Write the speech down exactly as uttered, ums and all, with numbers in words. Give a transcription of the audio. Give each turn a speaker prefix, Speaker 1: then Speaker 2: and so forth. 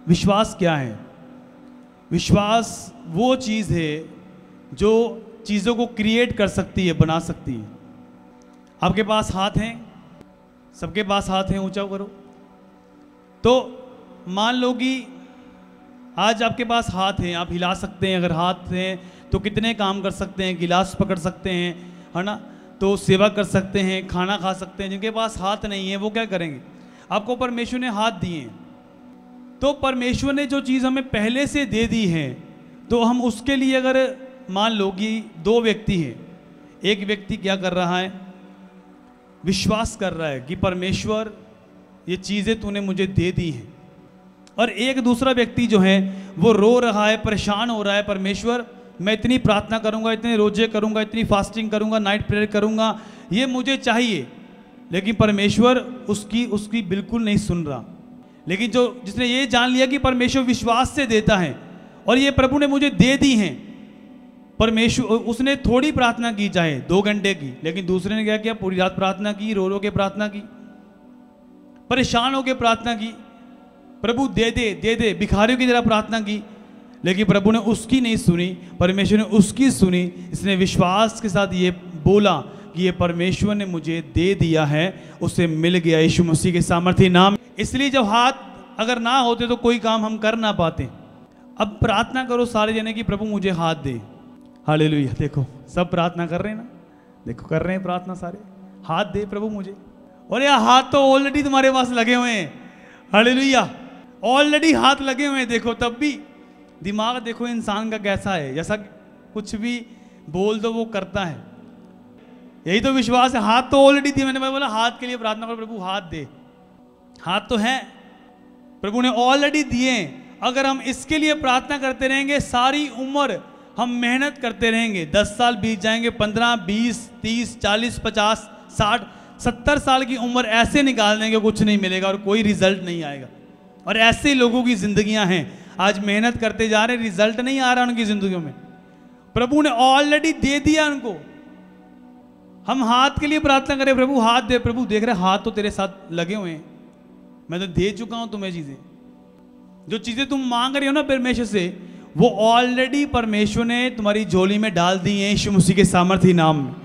Speaker 1: विश्वास क्या है? विश्वास वो चीज़ है जो चीज़ों को क्रिएट कर सकती है, बना सकती है। आपके पास हाथ हैं, सबके पास हाथ हैं, ऊंचा करो। तो मान लो कि आज आपके पास हाथ हैं, आप हिला सकते हैं। अगर हाथ हैं तो कितने काम कर सकते हैं, गिलास पकड़ सकते हैं, है ना, तो सेवा कर सकते हैं, खाना खा सकते हैं। जिनके पास हाथ नहीं है वो क्या करेंगे? आपको परमेश्वर ने हाथ दिए हैं, तो परमेश्वर ने जो चीज़ हमें पहले से दे दी है, तो हम उसके लिए, अगर मान लो कि दो व्यक्ति हैं, एक व्यक्ति क्या कर रहा है? विश्वास कर रहा है कि परमेश्वर ये चीज़ें तूने मुझे दे दी हैं, और एक दूसरा व्यक्ति जो है वो रो रहा है, परेशान हो रहा है, परमेश्वर मैं इतनी प्रार्थना करूंगा, इतने रोजे करूंगा, इतनी फास्टिंग करूंगा, नाइट प्रेयर करूंगा, ये मुझे चाहिए, लेकिन परमेश्वर उसकी उसकी बिल्कुल नहीं सुन रहा। लेकिन जो जिसने ये जान लिया कि परमेश्वर विश्वास से देता है और ये प्रभु ने मुझे दे दी हैं, परमेश्वर, उसने थोड़ी प्रार्थना की, चाहे दो घंटे की, लेकिन दूसरे ने क्या किया? पूरी रात प्रार्थना की, रो रो के प्रार्थना की, परेशान होकर प्रार्थना की, प्रभु दे दे दे दे, भिखारियों की तरह प्रार्थना की, लेकिन प्रभु ने उसकी नहीं सुनी, परमेश्वर ने उसकी सुनी। इसने विश्वास के साथ ये बोला कि ये परमेश्वर ने मुझे दे दिया है, उसे मिल गया यीशु मसीह के सामर्थ्य नाम। इसलिए जब हाथ अगर ना होते तो कोई काम हम कर ना पाते। अब प्रार्थना करो सारे जने की प्रभु मुझे हाथ दे। हालेलुया। देखो सब प्रार्थना कर रहे हैं ना, देखो कर रहे हैं प्रार्थना सारे, हाथ दे प्रभु मुझे। और यार हाथ तो ऑलरेडी तुम्हारे पास लगे हुए हैं। हालेलुया, ऑलरेडी हाथ लगे हुए हैं। देखो तब भी दिमाग देखो इंसान का कैसा है, जैसा कुछ भी बोल दो वो करता है। यही तो विश्वास है। हाथ तो ऑलरेडी दिए, मैंने बोला हाथ के लिए प्रार्थना करो, प्रभु हाथ दे। हाथ तो है, प्रभु ने ऑलरेडी दिए। अगर हम इसके लिए प्रार्थना करते रहेंगे, सारी उम्र हम मेहनत करते रहेंगे, दस साल बीत जाएंगे, पंद्रह, बीस, तीस, चालीस, पचास, साठ, सत्तर साल की उम्र ऐसे निकाल देंगे, कुछ नहीं मिलेगा और कोई रिजल्ट नहीं आएगा। और ऐसे लोगों की जिंदगियां हैं, आज मेहनत करते जा रहे, रिजल्ट नहीं आ रहा उनकी जिंदगियों में। प्रभु ने ऑलरेडी दे दिया उनको। हम हाथ के लिए प्रार्थना करें, प्रभु हाथ दे। प्रभु देख रहे हाथ तो तेरे साथ लगे हुए हैं, मैं तो दे चुका हूं तुम्हें चीजें। जो चीजें तुम मांग रहे हो ना परमेश्वर से, वो ऑलरेडी परमेश्वर ने तुम्हारी झोली में डाल दी है यीशु मसीह के सामर्थ्य नाम में।